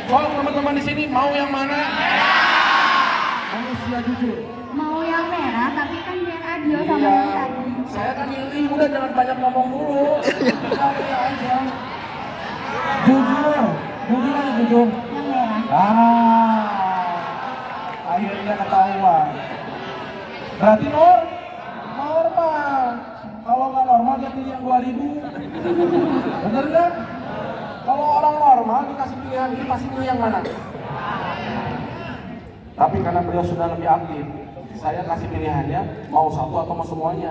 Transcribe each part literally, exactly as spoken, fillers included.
Kalau teman-teman di sini mau yang mana? Manusia jujur. Mau yang merah, tapi kan biar adil sama Iya. yang tadi. Saya kan milih, udah jangan banyak ngomong dulu. Saya aja. Jujur, jujur aja jujur. Yang merah. Ah, akhirnya ketahuan. Berarti Nur, normal. Kalau nggak normal dia pilih yang dua ribu. Bener nggak? Kalau orang normal dikasih pilihan ini pasti pilih yang mana? Tapi karena beliau sudah lebih aktif, saya kasih pilihannya mau satu atau mau semuanya.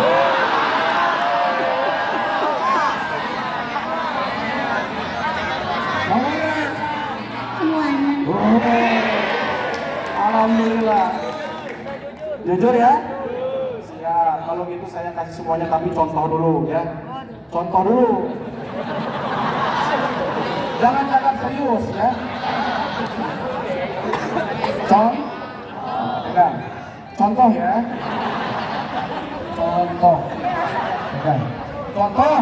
Mau nggak? Semuanya. Oh, alhamdulillah. Jujur ya? Siap. Kalau gitu saya kasih semuanya tapi contoh dulu ya. Contoh dulu. Jangan jangan serius ya. Contoh. Pegang. Contoh ya. Contoh. Pegang. Contoh.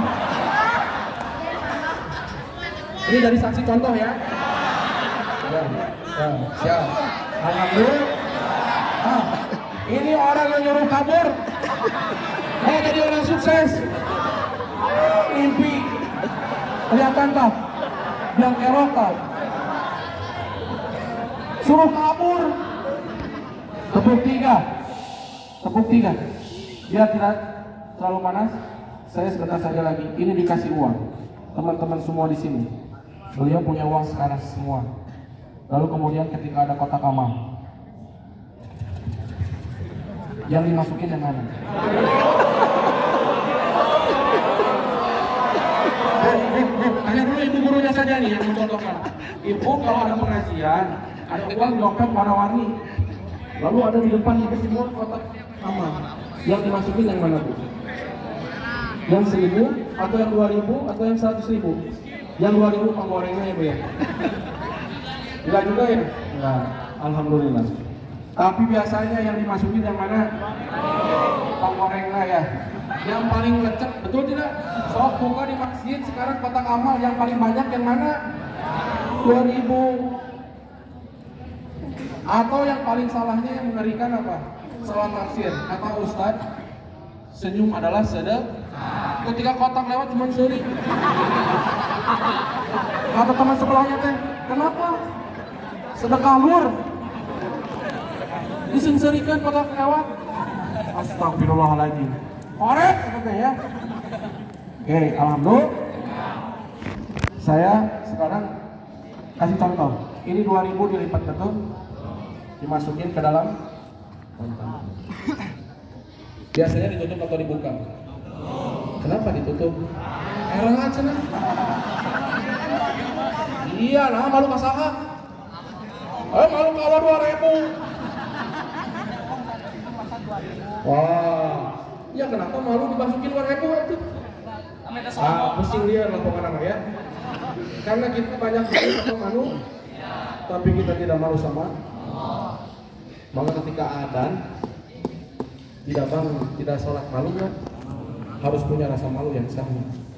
Ini dari saksi contoh ya. Ya, ya, siap. Alhamdulillah. Ah, ini orang yang nyuruh kabur. Mau jadi orang sukses. Mimpi. Kelihatan tak? Yang erotal. Suruh kabur. Tepuk tiga. Tepuk tiga. Biar tidak terlalu panas. Saya sebentar saja lagi. Ini dikasih uang. Teman-teman semua di sini. Beliau punya uang sekarang semua. Lalu kemudian ketika ada kotak amal, yang dimasukin yang mana? Tanya dulu ibu gurunya saja nih yang mencontohkan. Ibu kalau ada pengajian, ada uang di dompet warna-warni, lalu ada di depan ibu semua kotak amal. Yang dimasukin yang mana bu? Yang seribu atau yang dua ribu atau yang seratus ribu? Yang dua ribu penggorengnya ya bu ya? Enggak juga ya? Enggak, alhamdulillah. Tapi biasanya yang dimasukin yang mana? Penggorengnya ya. Yang paling lecek, betul tidak? Sok buka di masjid sekarang kotak amal yang paling banyak yang mana? dua ribu. Atau yang paling salahnya yang mengerikan apa? Salah tafsir. Kata Ustaz, senyum adalah sedekah. Ketika kotak lewat cuma seri. Kata teman sebelahnya teh, kenapa? Sedekah lur. Disenserikan kotak lewat. Astagfirullahaladzim. Korek katanya ya. Oke, alhamdulillah. Saya sekarang kasih contoh. Ini dua ribu dilipat betul. Dimasukin ke dalam. Biasanya ditutup atau dibuka? Kenapa ditutup? Erang aja nah. Iya nah, malu kasaha. Eh malu kalah dua ribu. Wah, ya kenapa malu dimasukin dua ribu itu? Ah, pusing dia laporan nama ya. Karena kita banyak malu sama malu, tapi kita tidak malu sama. Maka ketika adzan tidak bangun, tidak sholat malu ya, harus punya rasa malu yang sama.